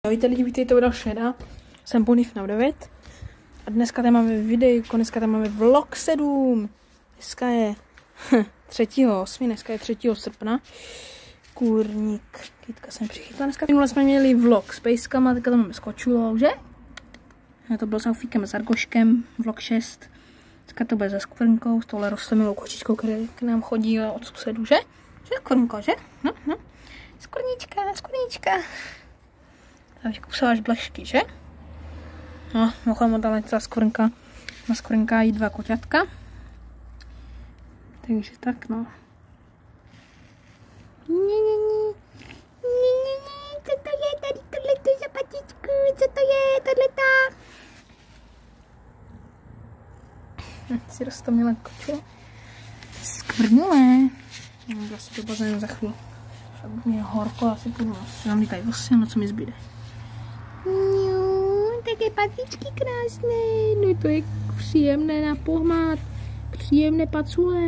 Ahojte lidi, vítejte u další videa. Jsem Bonifnau 9 a dneska tady máme videjko, dneska tady máme vlog 7. Dneska je 3.8., dneska je 3. srpna. Kůrník, kytka jsem přichytla dneska. Minule jsme měli vlog s pejskama, teďka tam máme s kočulou, že? Já to bylo s Alfíkem a s Argoškem, vlog 6. Dneska to bude se Skvrnkou, s touhle rostomilou kočičkou, která k nám chodí od susedů, že? Že Skvrnko, že? No. Skvrnička. Takže kusáš blešky, že? No, mimochodem dále ta Skvrnka. Na Skvrnka jí 2 koťatka. Takže tak, no. Co to je tady tohleto za patičku? Co to je tohleto? Si roztomilé koču. Skvrnulé. Já si to bazén za chvíli. Však mě je horko, asi půjdu. Asi nám líkají vosy, no co mi zbyde. Také patičky krásné. No to je příjemné na pohmat. Příjemné pacule.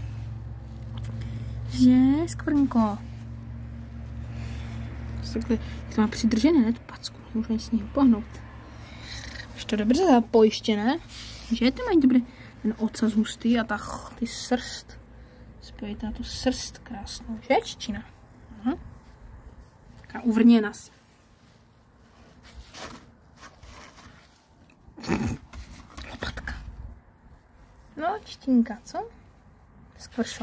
Že, Skvrnko? Takhle, to má přidržené, ne, tu packu. Můžu s ní pohnout. Už to dobře zapojištěné. Že to mají dobré. Ten ocas hustý a ty srst. Spojit na tu srst krásnou. Že, čičina? Aha. Taká uvrněna si. Lopatka. No, čtinka, co? Skvršo.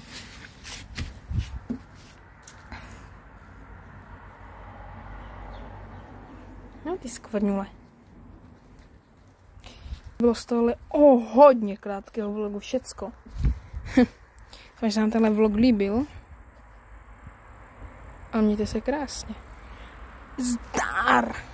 No, ty skvrňule. Bylo z tohle hodně krátkého vlogu všecko. Doufám, že se vám tenhle vlog líbil. A mějte se krásně. Zdar!